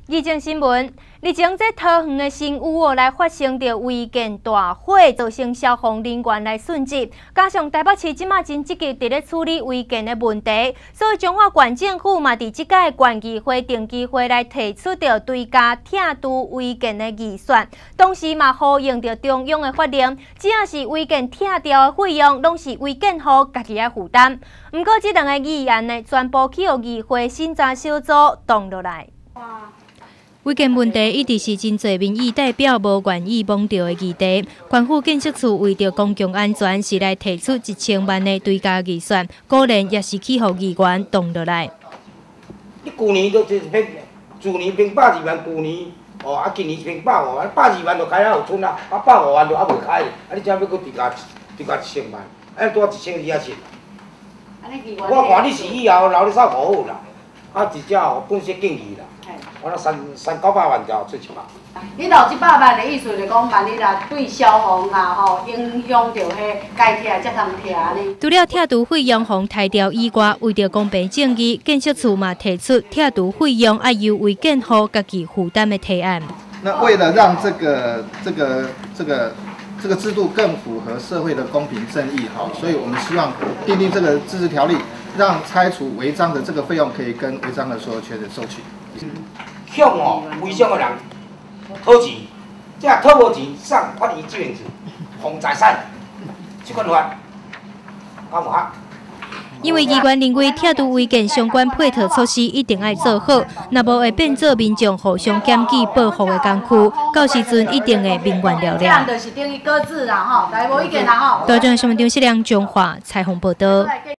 疫情新闻，日前在桃园的新屋来发生着违建大火，造成消防人员来殉职。加上台北市即马真积极伫咧处理违建的问题，所以彰化县政府嘛伫即届县议会定期会来提出着追加拆除违建的预算，同时嘛呼应着中央的法令，只要是违建拆掉的费用，拢是违建户家己来负担。不过，这两个议案呢，全部去予议会审查小组挡落来。违建问题一直是真侪民意代表无愿意摸到的议题。县府建设处为着公共安全，是来提出1000万的追加预算，果然也是去予议员挡落来。 你去年都就是评，去年评102万，去年今年评150万，102万就开了后村啊，150万就还未开，你怎要搁追加1000万？多1200啊钱。我看你是以后留你少好好啦，直接本身建议啦。 我那300-900万就出100。 你留100万的意思，就讲万一啦对消防啦影响到迄该拆才通拆呢。 除了拆除费用互抬掉以外，为着公平正义，建设处嘛提出拆除费用要由违建户家己负担的提案。 那为了让这个制度更符合社会的公平正义，所以我们希望订定这个自治条例，让拆除违章的这个费用可以跟违章的所有权人收取。 向违章的人讨钱，这讨无钱送法院救援处，封财产，这款法较无合。 因为议员认为拆除违建相关配套措施一定要做好，若无会变做民众互相检举报复的工具，到时阵一定会民怨了了。 这样就是等于搁置啦，大家无意见啦， 台中新闻张世良中华采访报道。